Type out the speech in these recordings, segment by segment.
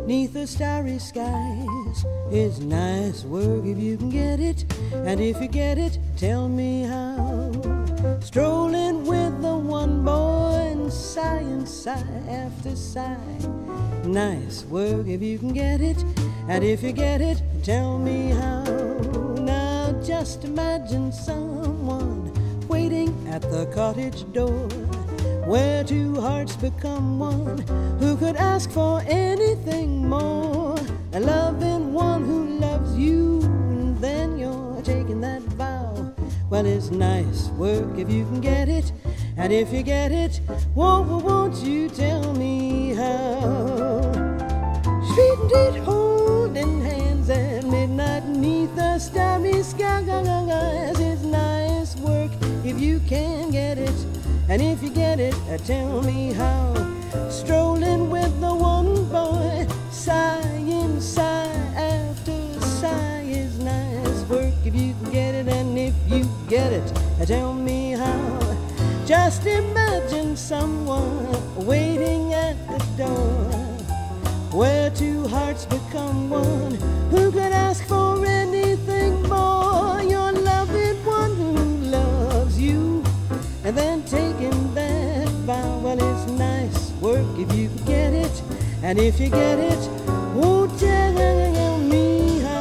'neath the starry skies. It's nice work if you can get it, and if you get it, tell me how. Strolling with the one boy and sigh after sigh. Nice work if you can get it, and if you get it, tell me how. Now just imagine someone waiting at the cottage door, where two hearts become one, who could ask for anything more. A loving one who loves you, and then you're taking that vow. Well, it's nice work if you can get it, and if you get it, won't you tell me how? Sweet indeed, holding hands at midnight 'neath the starry skies. It's nice work if you can get it, and if you get it, tell me how. Strolling with the one boy, sighing sigh after sigh. Is nice work if you can get it, and if you get it, tell me how. Just imagine someone waiting at the door, where two hearts become one, who could ask for anything more. Your loving one who loves you, and then taking that vow. Well, it's nice work if you get it, and if you get it, won't tell me how.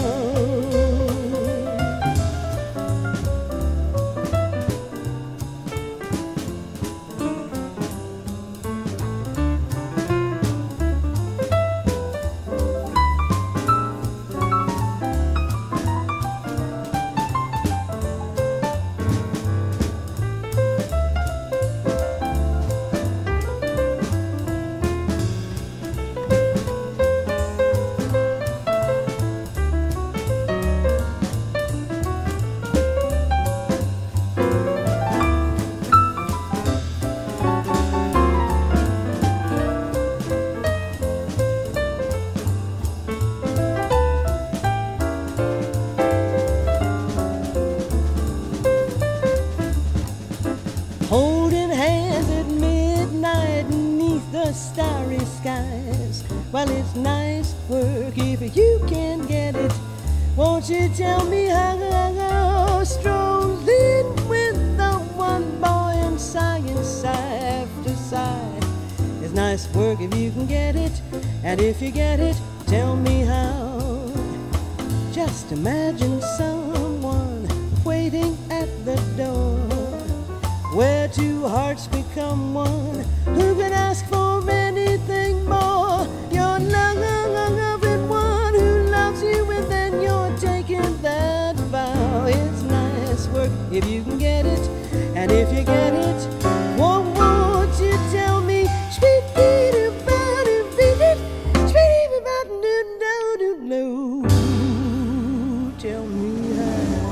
Holding hands at midnight 'neath the starry skies. Well, it's nice work if you can get it. Won't you tell me how? Strolling with the one boy and sighing sigh after sigh. It's nice work if you can get it, and if you get it, tell me how. Just imagine someone waiting at the door, where two hearts become one, who can ask for anything more. Your loving one who loves you, and then you're taking that vow. It's nice work if you can get it, and if you get it, won't you tell me? Sweet about it, sweet about it, tell me how.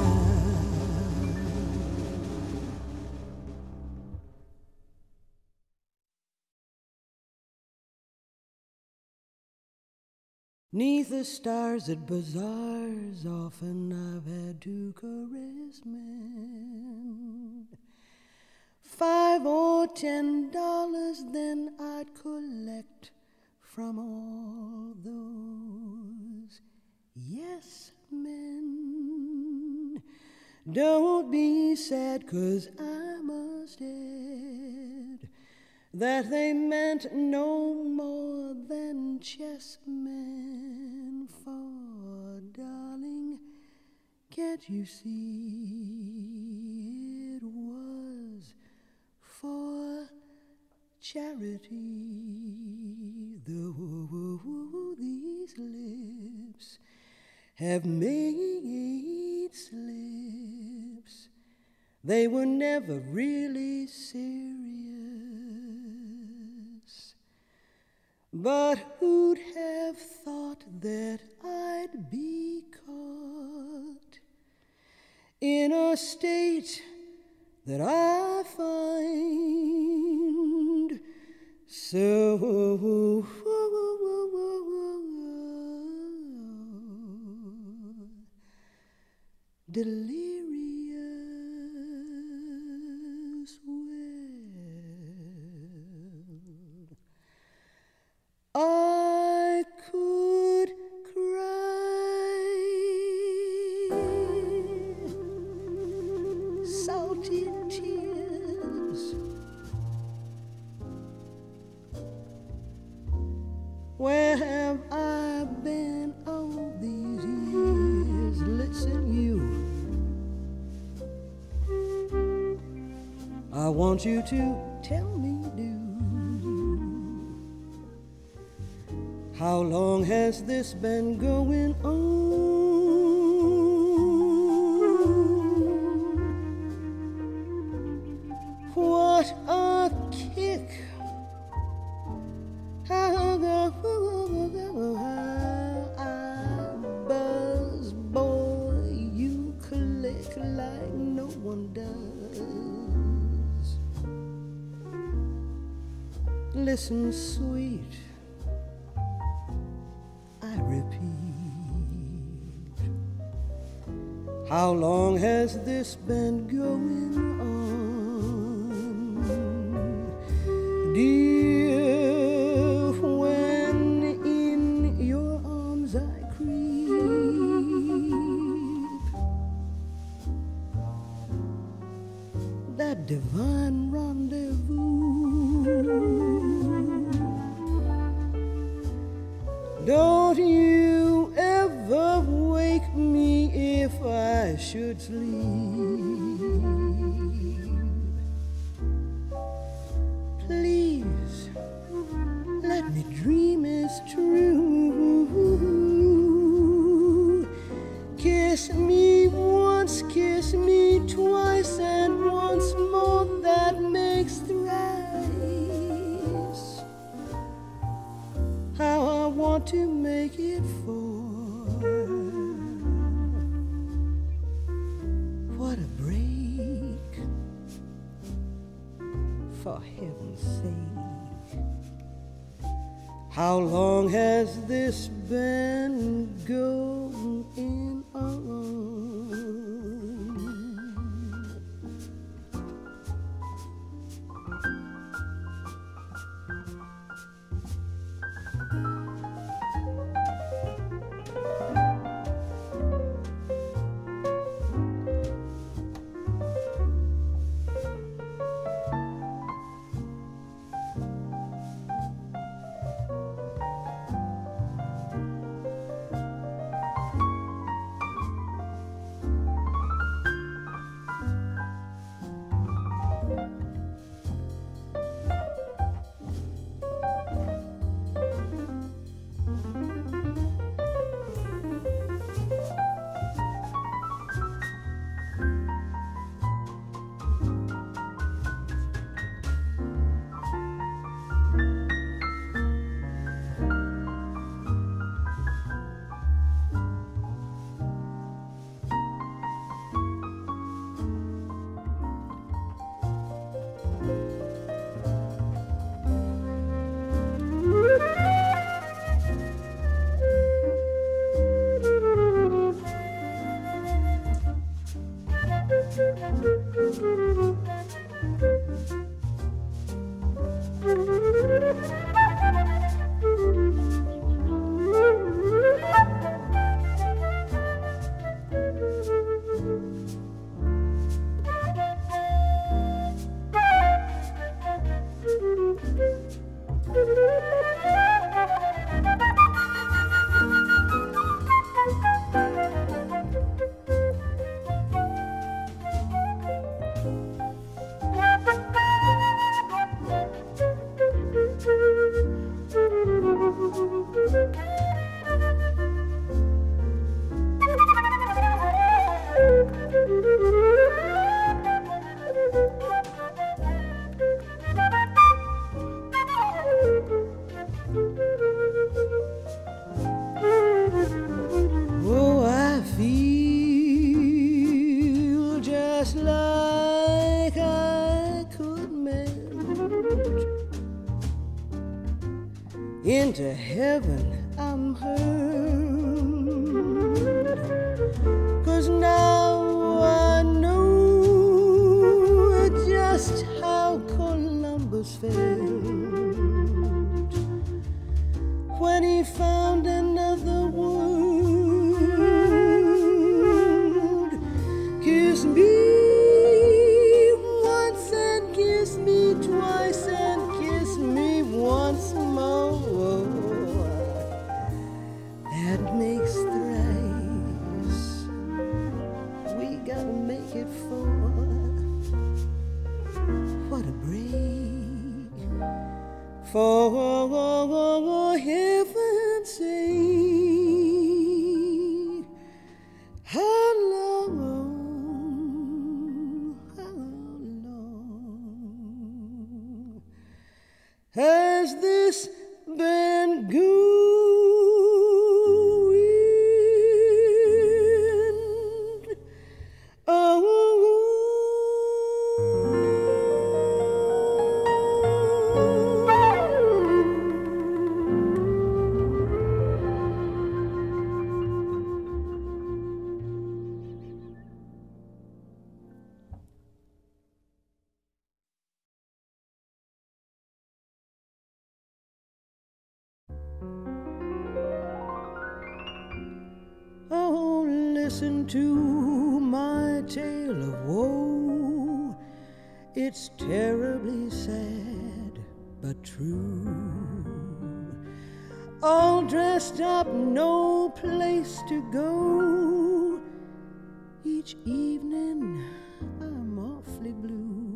'neath the stars at bazaars, often I've had to caress men. $5 or $10, then I'd collect from all those yes men. Don't be sad, 'cause I must add that they meant no more than chessmen. For, darling, can't you see it was for charity? Though these lips have made slips, they were never really serious. But who'd have thought that I'd be caught in a state that I find so delirious? Well, I Where have I been all these years? Listen, you, I want you to tell me, do, how long has this been going on? What a kick! How I buzz, boy, you click like no one does. Listen, sweet, I repeat, how long has this been going on? Dear, when in your arms I creep, that divine rendezvous, don't you ever wake me if I should sleep. Please, let me dream it's true. Kiss me once, kiss me twice, and once more that makes thrice. How I want to make it four. What a break, for heaven's sake. How long has this been going on? Into heaven I'm heard, 'cause now I know just how Columbus felt when he found another world. Kiss me once and kiss me twice and kiss me once more. listen to my tale of woe. It's terribly sad, but true. All dressed up, no place to go. Each evening I'm awfully blue.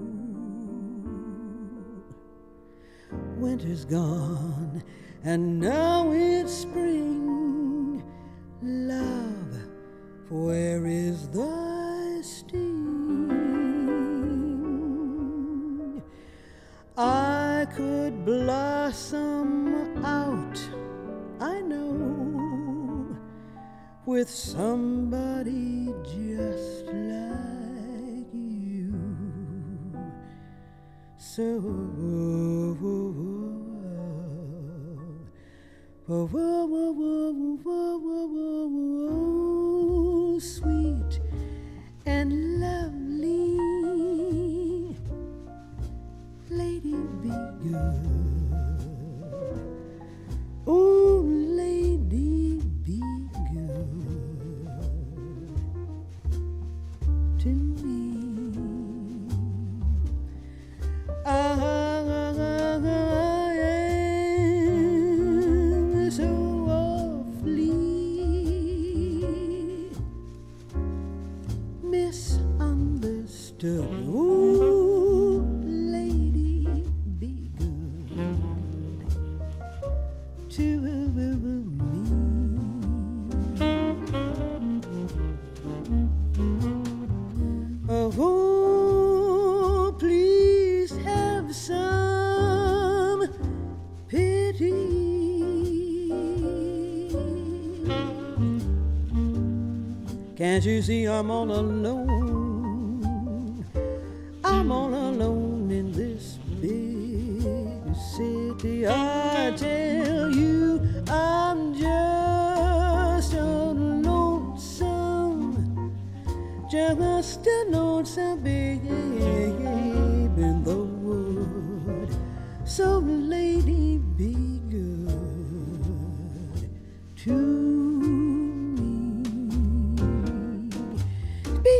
Winter's gone and now it's spring. Love, where is thy sting? I could blossom out, I know, with somebody just like you. So sweet and lovely, lady, be good. Oh, lady, be good to me. I am so awfully misunderstood. Ooh, lady, be good to me. Oh, please have some pity. Can't you see I'm all alone? I'm all alone in this big city. I tell you, I'm just a lonesome, just a lonesome babe in the wood. So lady, be good to me. Be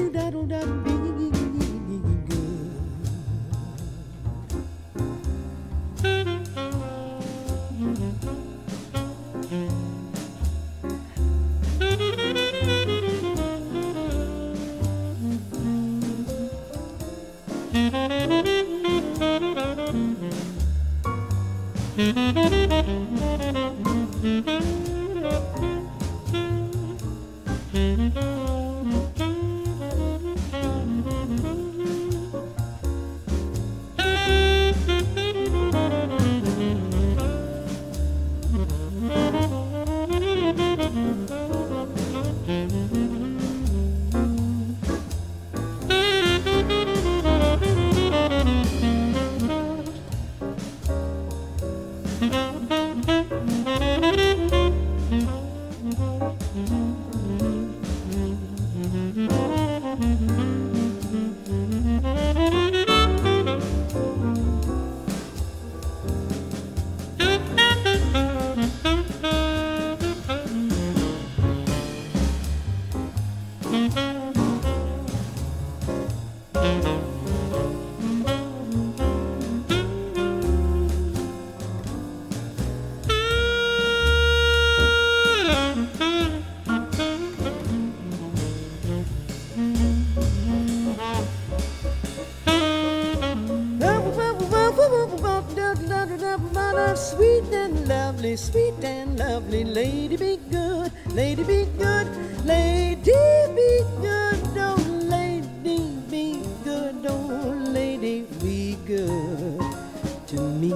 sweet and lovely, lady, be good, lady, be good, lady, be good, oh, lady, be good, oh, lady, be good to me.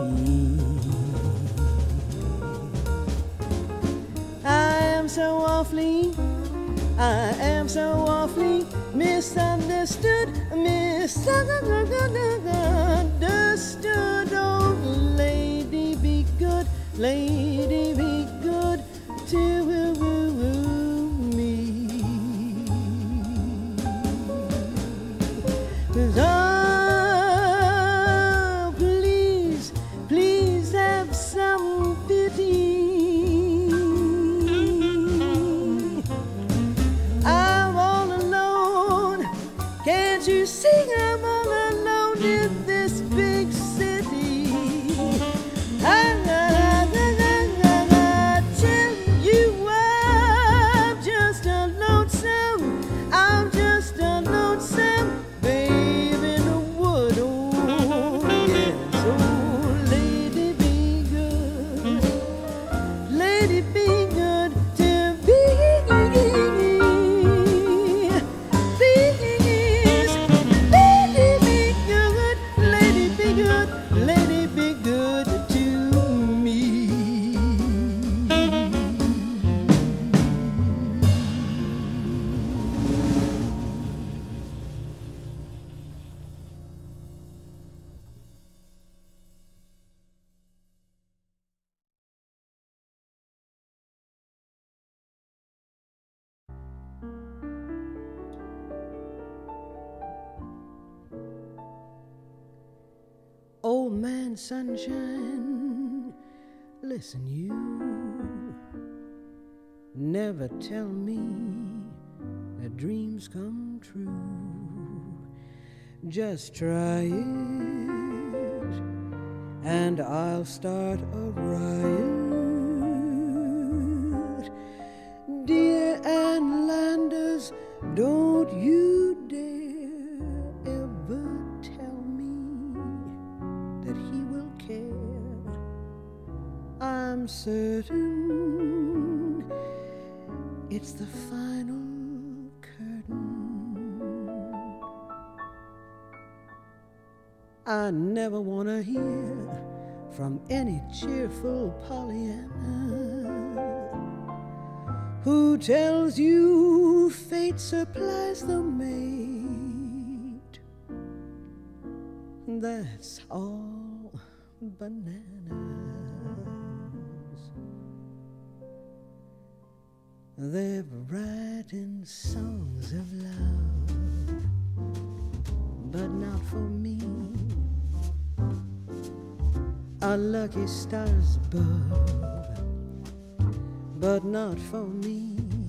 I am so awfully misunderstood, oh, lady, be good, lady, be good to me. 'Cause oh, please have some pity. lady, be good to me. Please, lady, be good, lady, be good, lady, be good to me. Old man sunshine, listen, you never tell me that dreams come true. Just try it and I'll start a riot. Dear Ann Landers, don't you dare ever tell me that he will care. I'm certain it's the final curtain. I never want to hear from any cheerful Pollyanna who tells you fate supplies the mate. That's all bananas. They're writing songs of love, but not for me. Our lucky stars above, but not for me.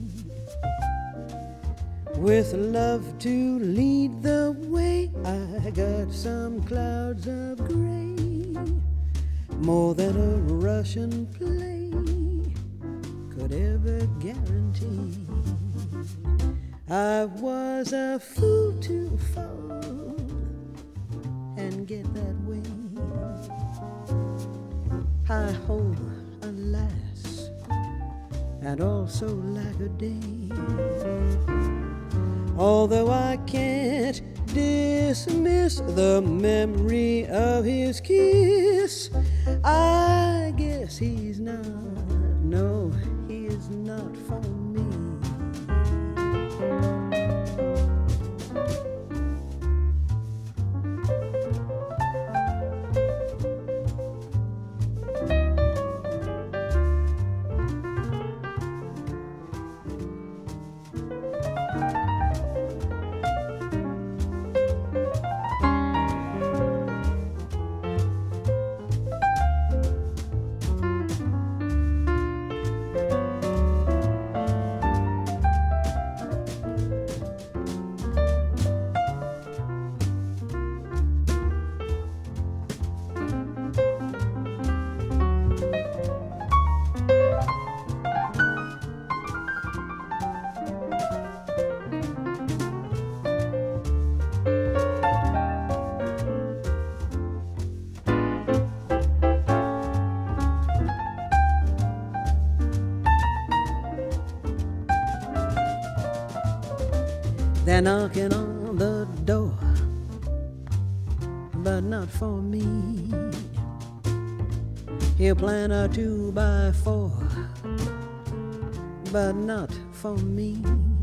With love to lead the way, I got some clouds of gray, more than a Russian play could ever guarantee. I was a fool to fall and get that way. I hope, alas, and also lack a day. Although I can't dismiss the memory of his kiss, I guess he's not, no, he is not for me. They're knocking on the door, but not for me. He'll plant a 2x4, but not for me.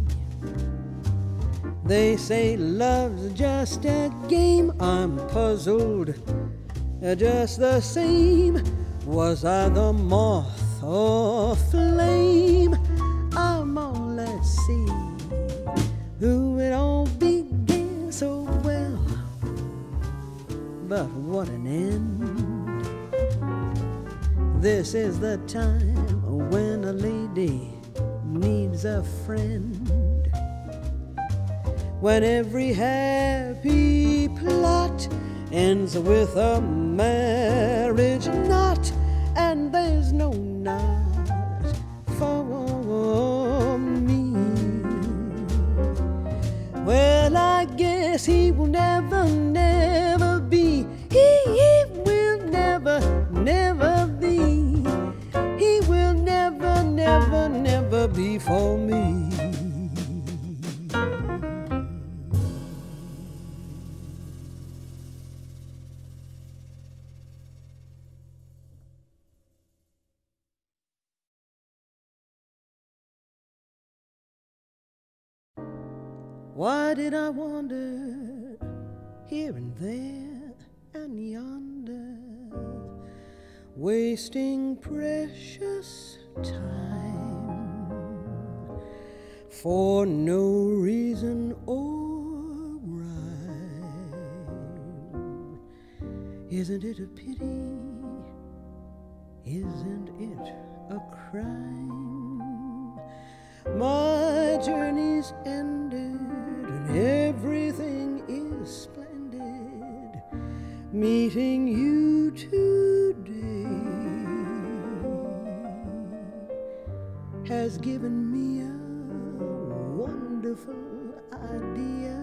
They say love's just a game. I'm puzzled just the same. Was I the moth or flame? I'm on, let's see who it all began so well, but what an end. This is the time when a lady needs a friend, when every happy plot ends with a marriage knot, and there's no knot for me. Well, I guess he will never, never be. He will never, never be. He will never before me. Why did I wander here and there and yonder, wasting precious time for no reason or rhyme? Isn't it a pity? Isn't it a crime? My journey's ended and everything is splendid. Meeting you today has given me a wonderful idea.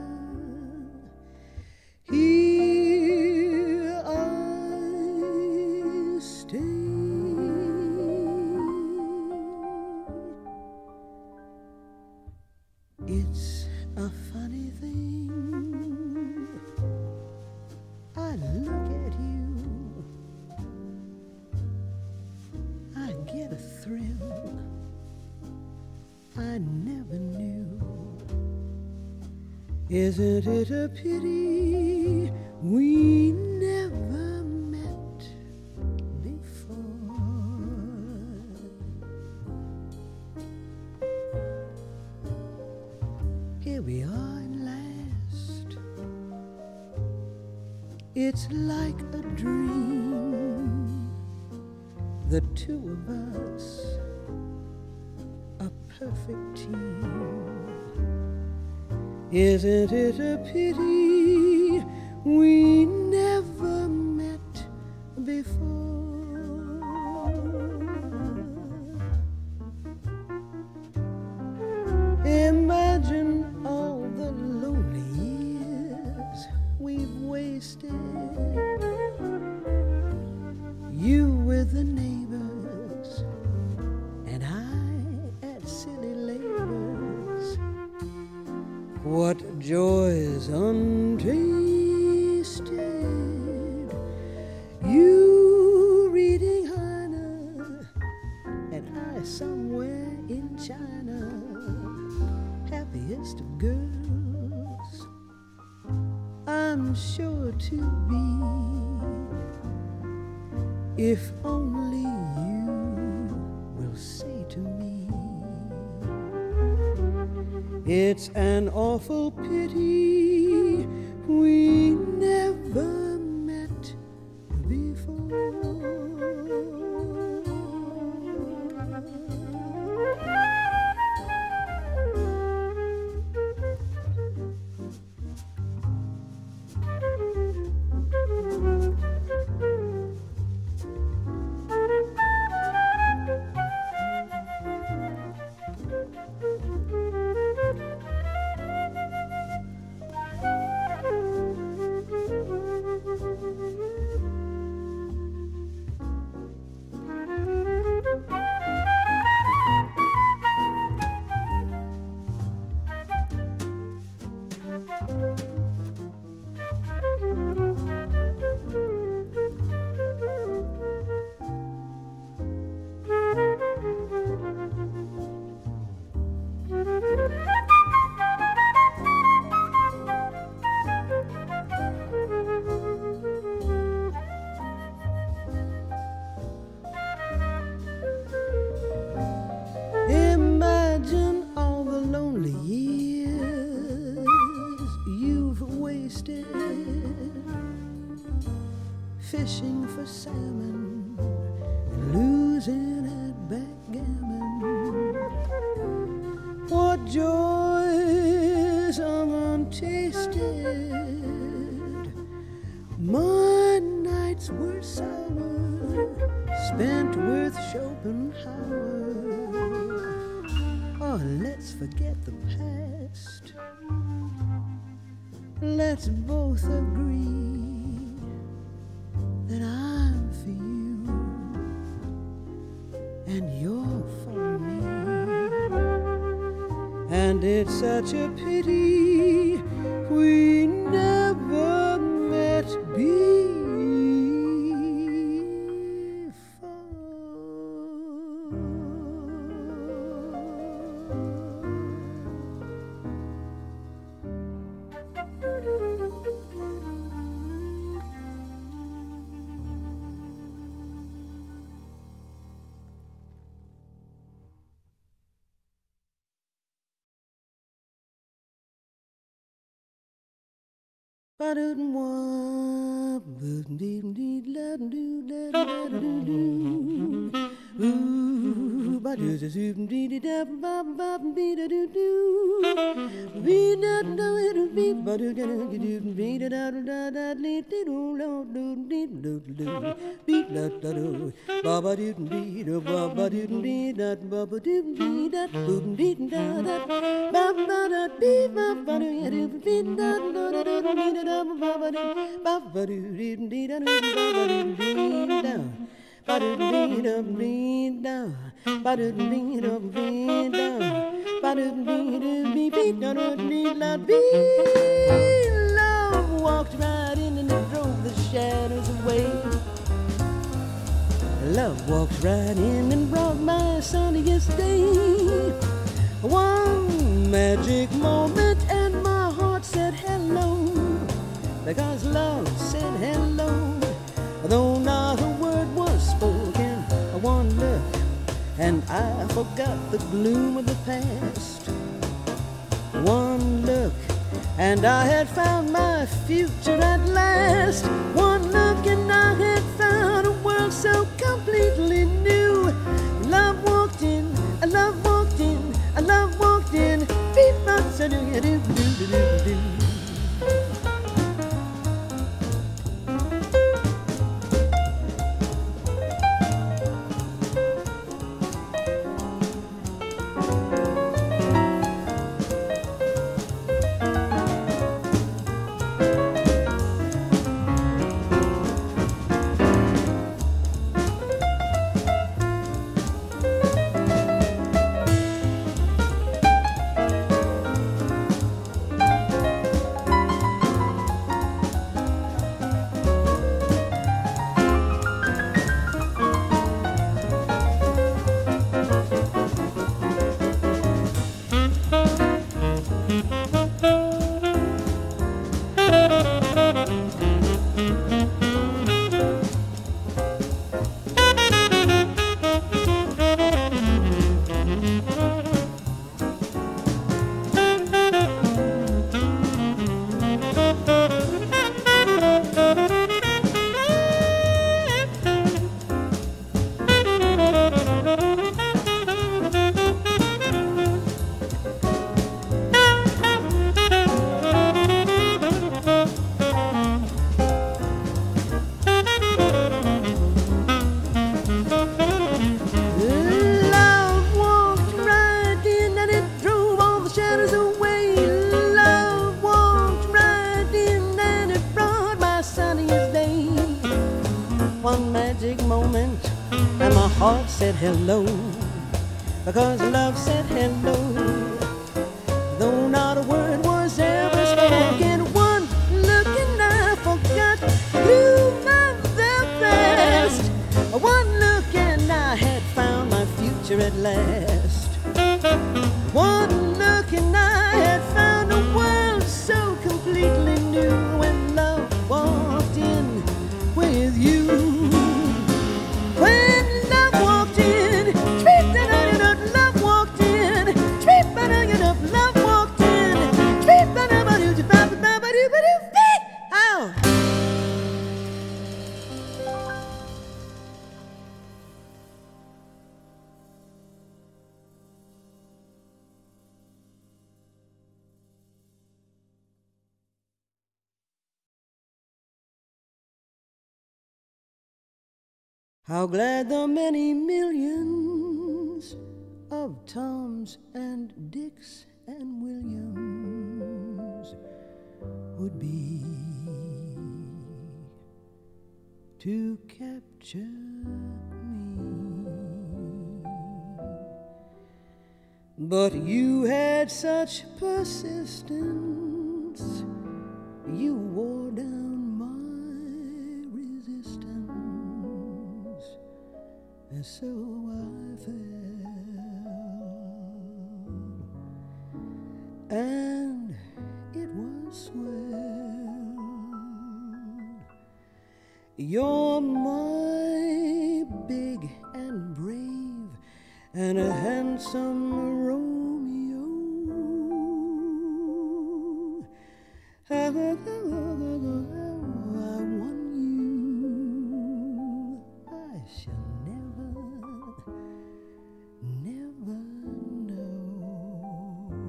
Here I stay. It's a funny thing, I look at you, I get a thrill I never knew. Isn't it a pity we never met before? Here we are at last. It's like a dream, the two of us, a perfect team. Isn't it a pity we never met before? Imagine all the lonely years we've wasted. You with the neighbors and I at silly labors. What joys untasted. You reading Heine and I somewhere in China. Happiest of girls I'm sure to be, if only you will say to me, it's an awful pity we never met before. Imagine all the lonely years you've wasted, fishing for salmon and losing at backgammon. What joys untasted. My nights were sour, spent with Schopenhauer. Oh, let's forget the past. Let's both agree that I'm for you and you're for me. and it's such a pity we never met before. Love walked right in and it drove the shadows away. Love walked right in and brought my sunniest day. One magic moment and my heart said hello, because love said hello, though not a word was spoken. One look and I forgot the gloom of the past. One look and I had found my future at last. One look and I had found a world so completely new. Love walked in, love walked in, love walked in. Beep, bop, so do you do do do do do. Said hello, because love said hello, though not a word was ever spoken. One look and I forgot the gloom of the past. One look and I had found my future at last. One look and I had found a world so completely new. When love walked in with you. How glad the many millions of Toms and Dicks and Williams would be to capture me. But you had such persistence, you wore down my resistance, and so I fell, and it was swell. You're my big and brave and a handsome Romeo. I won you. I shall never, never know.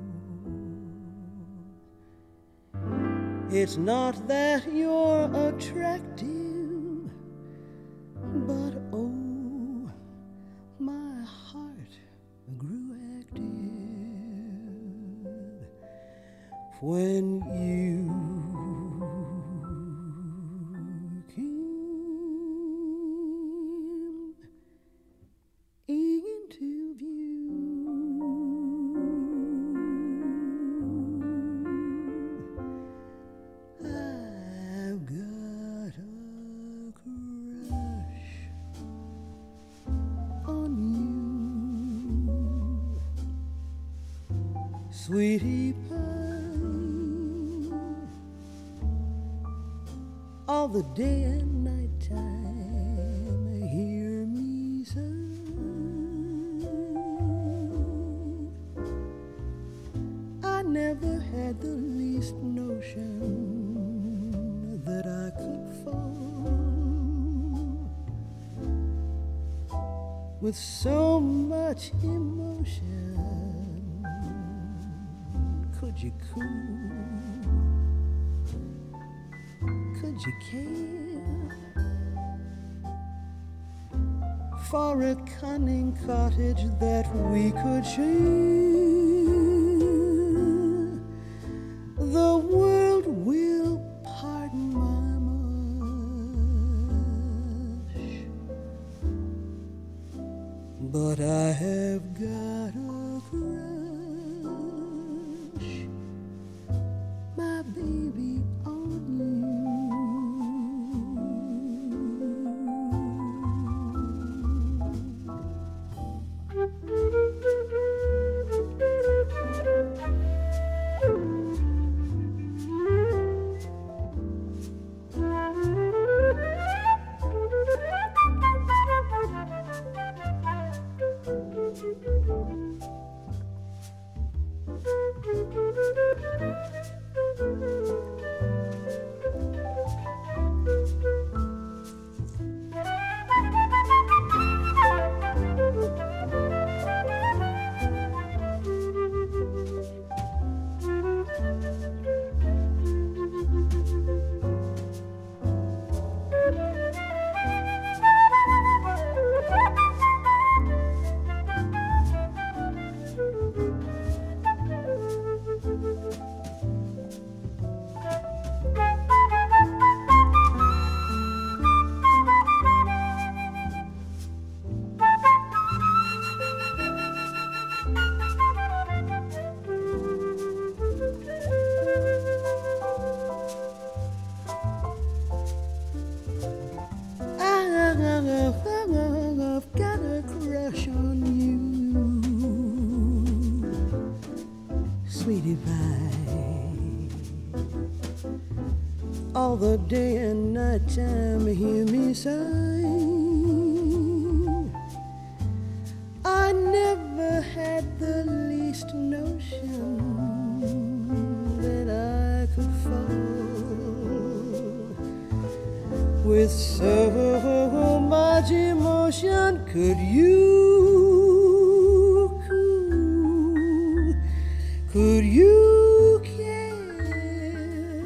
It's not that you're attractive, but oh, my heart grew active when you came into view. I've got a crush on you, sweetie pie, all the day and night time. Hear me sigh. I never had the least notion that I could fall with so much emotion. Could you cool? Could you care for a cunning cottage that we could share? The world will pardon my mush, but I have got a crush, my baby, on you. I've got a crush on you, sweetie pie, all the day and night time. Hear me sigh. I never had the least notion that I could fall with so much emotion. Could you care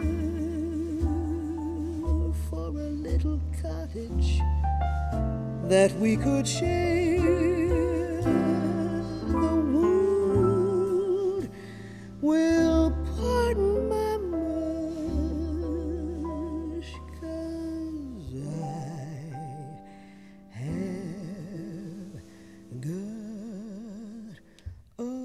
for a little cottage that we could share? The world will pardon my mush, 'cause I have got a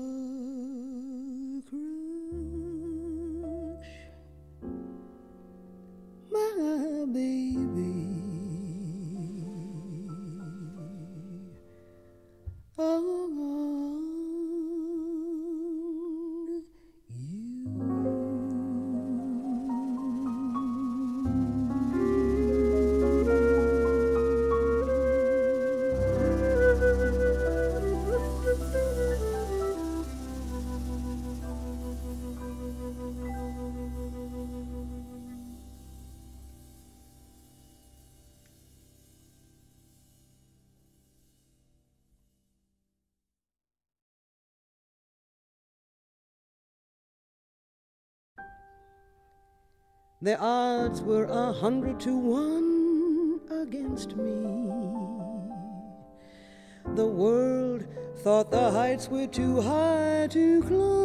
The odds were 100 to 1 against me. The world thought the heights were too high to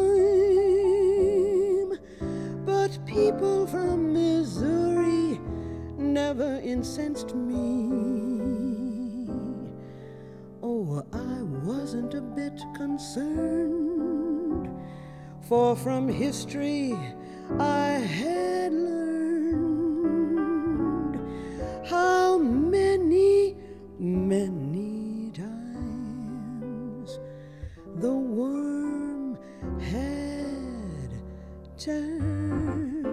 climb, but people from Missouri never incensed me. Oh, I wasn't a bit concerned, for from history I had learned how many times the worm had turned.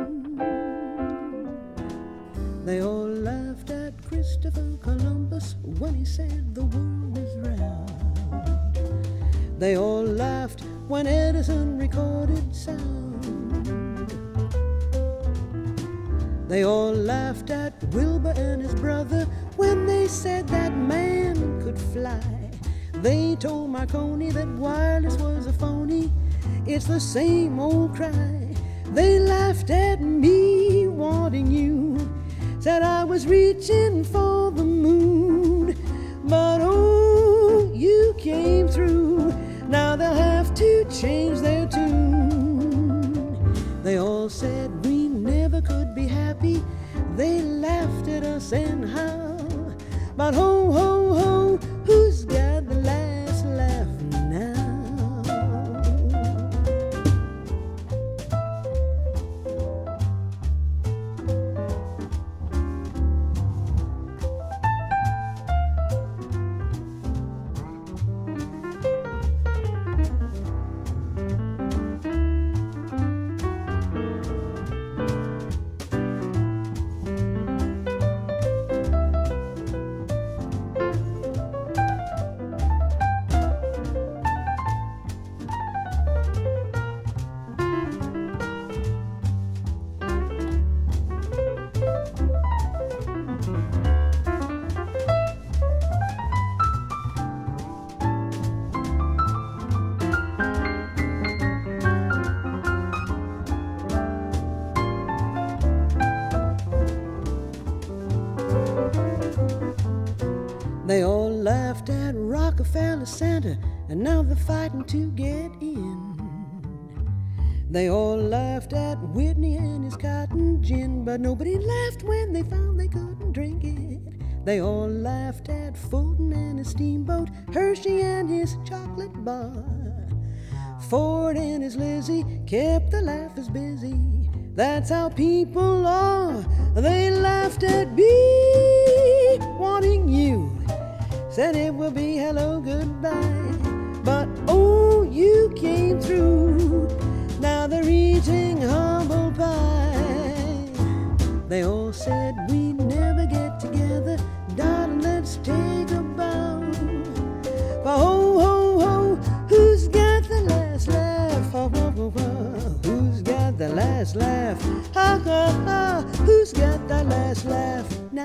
They all laughed at Christopher Columbus when he said the world was round. They all laughed when Edison recorded sound. They all laughed at Wilbur and his brother when they said that man could fly. They told Marconi that wireless was a phony. It's the same old cry. They laughed at me wanting you, said I was reaching for the moon. But oh, you came through. Now they'll have to change their tune. They all said we never could be happy. They laughed at us and how. But ho, ho, ho, who's got the last laugh now? They all laughed at Rockefeller Center, and now they're fighting to get in. They all laughed at Whitney and his cotton gin, but nobody laughed when they found they couldn't drink it. They all laughed at Fulton and his steamboat, Hershey and his chocolate bar. Ford and his Lizzie kept the laughers busy. That's how people are. They laughed at me wanting you, said it will be hello, goodbye. But oh, you came through. Now they're eating humble pie. They all said we never get together. Darling, let's take a bow. But ho, ho, ho, who's got the last laugh? Ho, ho, ho, ho. Who's got the last laugh? Ha, ha, ha. Who's got the last laugh now?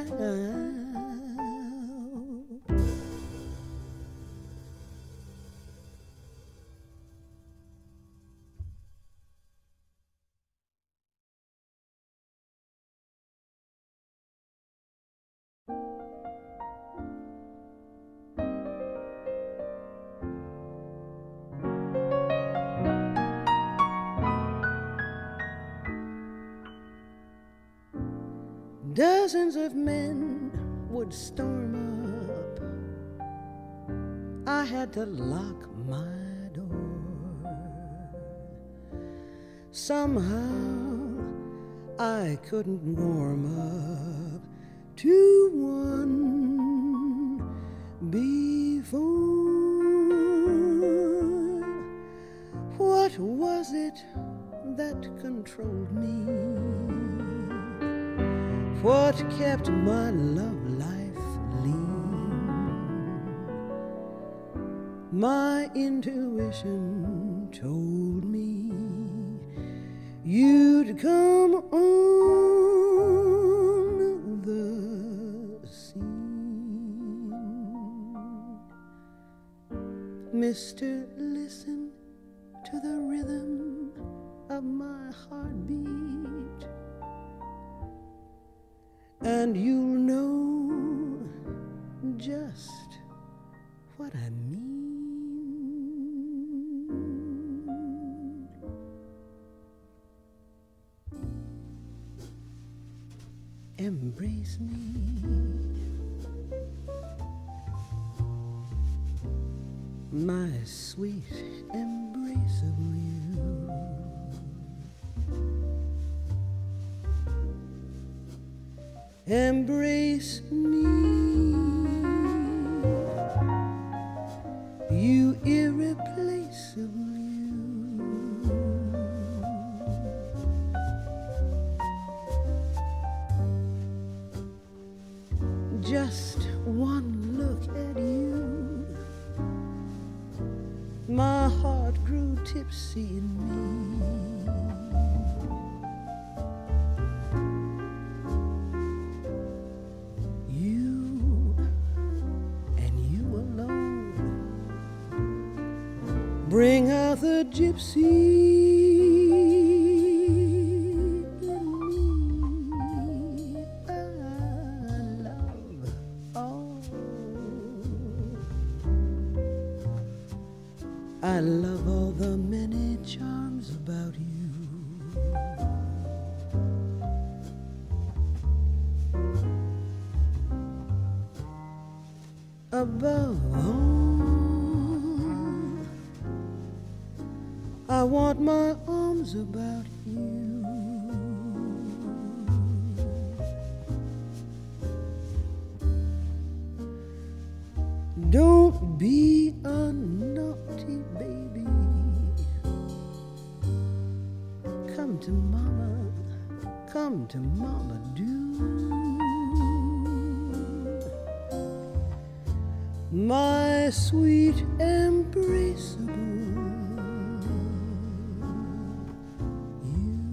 Dozens of men would storm up. I had to lock my door. Somehow I couldn't warm up to one before. What was it that controlled me? What kept my love life lean? My intuition told me you'd come on the scene. Mister, listen to the rhythm of my heartbeat. and you'll know just what I mean. Embrace me, my sweet embraceable you. Embrace me, you irreplaceable you. Just one look at you, my heart grew tipsy in me. You and you alone bring out the gypsy in me. I love all the many charms about you. Above all, I want my arms about you. Don't be a naughty baby. Come to mama, come to mama, do. My sweet embraceable you.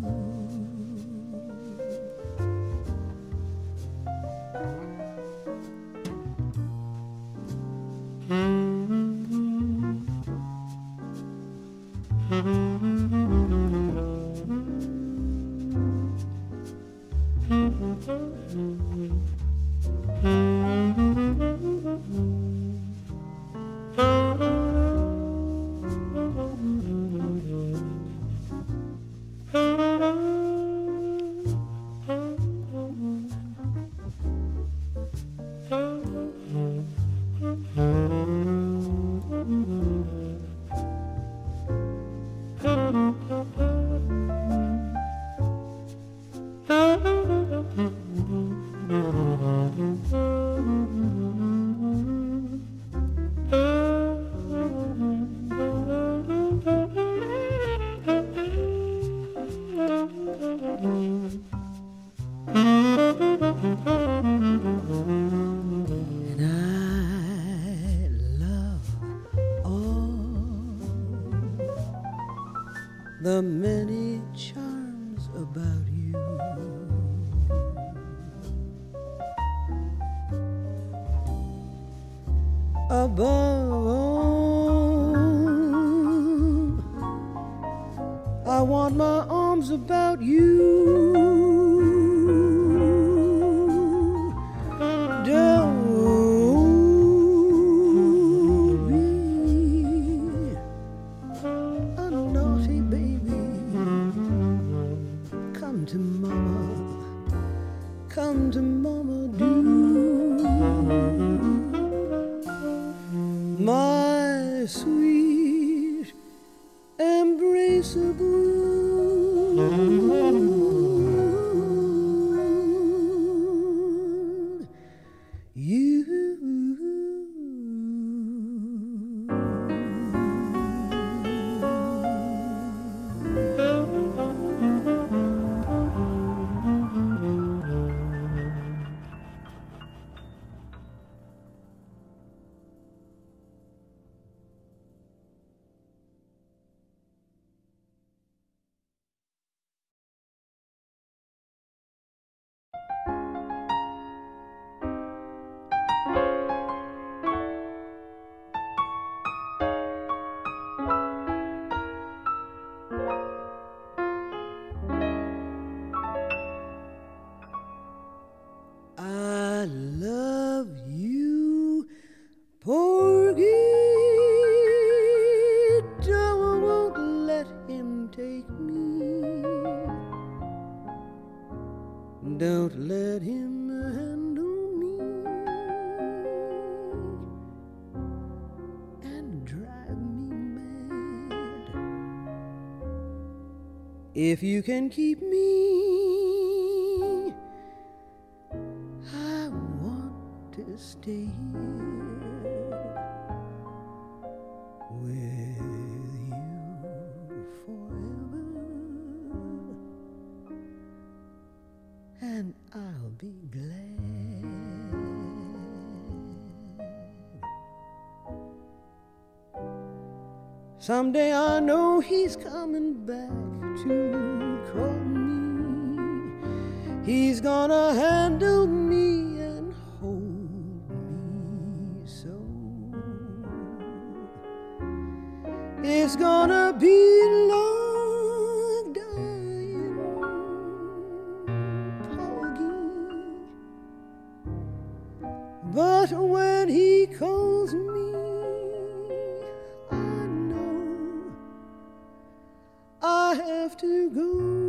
And I love all the many charms about you. Above all, I want my arms about you. Don't be a naughty baby. Come to mama, come to mama, do. My sweet embraceable you. If you can keep me, I want to stay here with you forever, and I'll be glad. Someday I know he's coming back to call me. He's gonna handle me and hold me so. It's gonna be like dying, Porgy. But when he calls me, I have to go.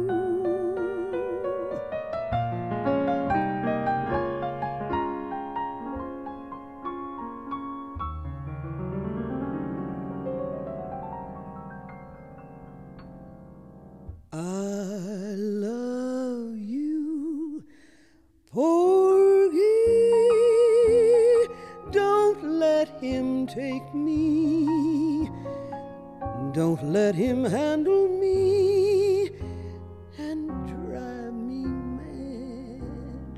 I love you, Porgy. Don't let him take me. Don't let him handle me and drive me mad.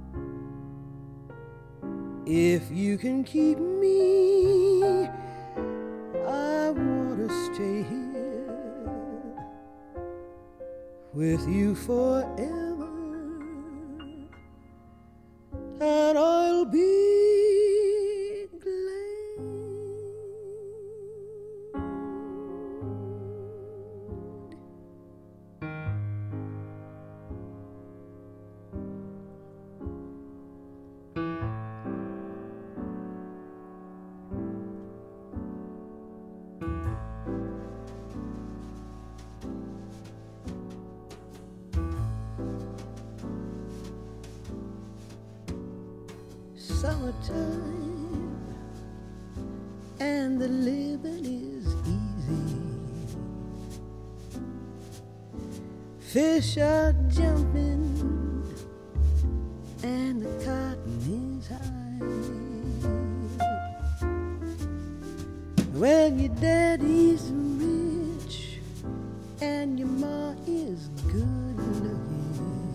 If you can keep me, I want to stay here with you forever, and I'll be summertime, and the living is easy. Fish are jumping, and the cotton is high. Well, your daddy's rich, and your ma is good looking.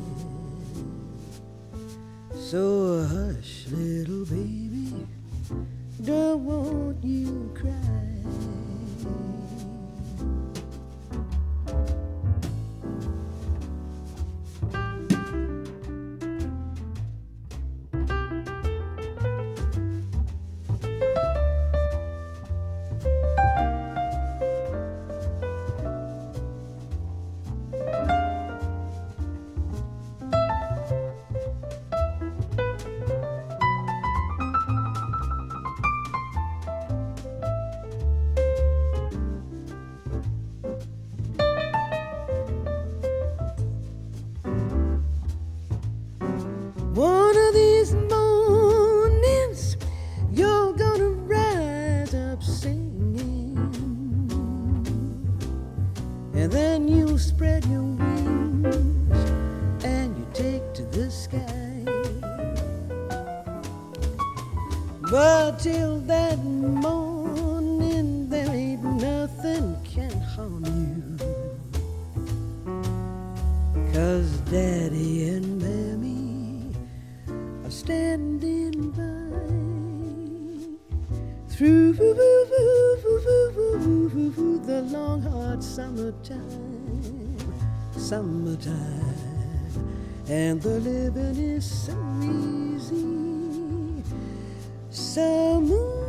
So hush, little baby, don't want you cry. One of these mornings, you're gonna rise up singing, and then you'll spread your wings and you take to the sky. But till that morning, there ain't nothing can harm you, 'cause Daddy and Mammy standing by through the long hard summertime, and the living is so easy. Summer